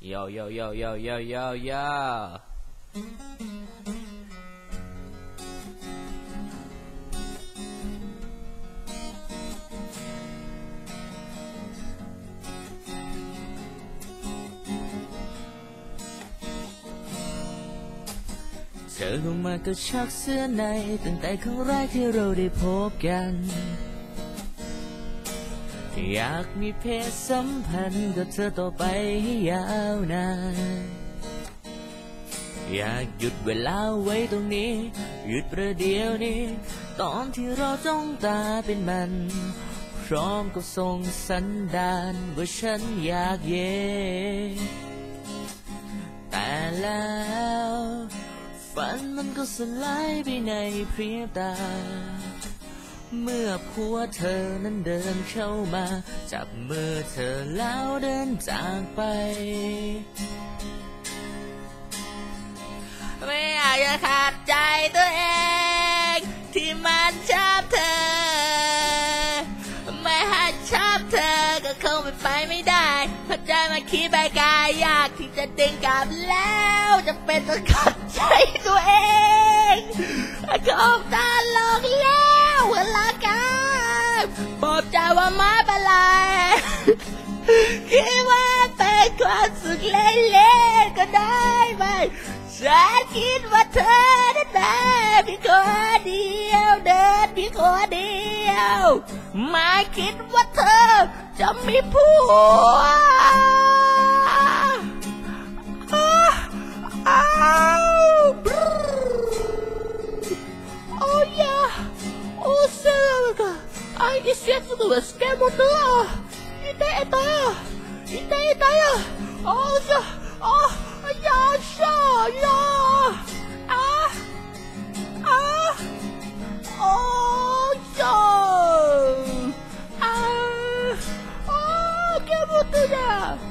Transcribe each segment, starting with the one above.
โยโยโยโยโยโยโยเธอลงมาก็ชักเสื้อในตั้งแต่ครั้งแรกที่เราได้พบกันอยากมีเพศสัมพันธ์กับเธอต่อไปให้ยาวนานอยากหยุดเวลาไว้ตรงนี้หยุดประเดี๋ยวนี้ตอนที่เราจ้องตาเป็นมันพร้อมกับส่งสัญญาณว่าฉันอยากเย่แต่แล้วฝันมันก็สลายไปในพริบตาเมื่อผัวเธอนั้นเดินเข้ามาจับมือเธอแล้วเดินจากไปไม่อยากจะขาดใจตัวเองที่มันชอบเธอไม่ให้ชอบเธอก็คงเป็นไปไม่ได้เพราะใจมันคิดไปไกลยากที่จะดึงกลับแล้วจะเป็นต้องขัดใจตัวเองก็ออกตาหลอกแล้วเวลากันบอกใจว่าไม่เป็นไรคิดว่าเป็นความสุขเล่นๆก็ได้ไหมฉันคิดว่าเธอนั้นได้เพียงคนเดียวเดินเพียงคนเดียวไม่คิดว่าเธอจะมีผัวOh Sega, ai esquece do esquema não. Ideia. Oh já, oh já, já. Oh já. Oh que bonita.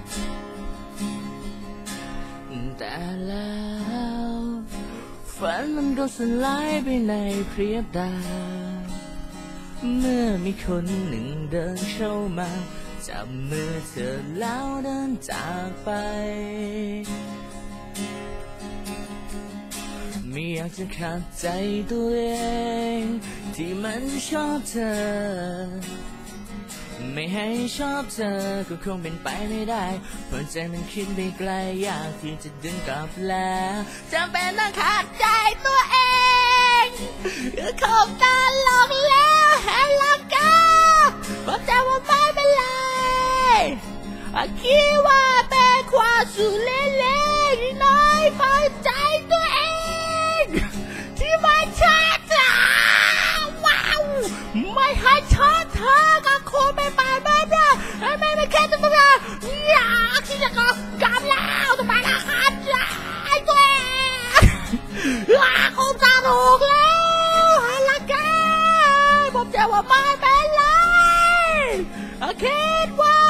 แต่แล้วฝันมันก็สลายไปในพริบตาเมื่อมีคนหนึ่งเดินเข้ามาจับมือเธอแล้วเดินจากไปไม่อยากจะขาดใจตัวเองที่มันชอบเธอไม่ให้ชอบเธอก็คงเป็นไปไม่ได้เพราะใจมันคิดไปไกลยากที่จะดึงกลับแล้วจำเป็นต้องขาดใจตัวเองคงตาหลอกแล้วให้รักกันเพราะใจว่าไม่เป็นไรคิดว่าเป็นความสุขเล็กๆน้อยๆพอใจตัวเองที่ไม่ชอบเธอว้าวไม่ให้ชอบเธอก็คงเป็นไปไม่ได้ไม่แค่จะมาอยากที่จะก็กลับแล้วทำไมล่ะขาดใจตัวเองคงจะถูกแล้วให้ละกันผมจะว่าไม่เป็นไรคิดว่า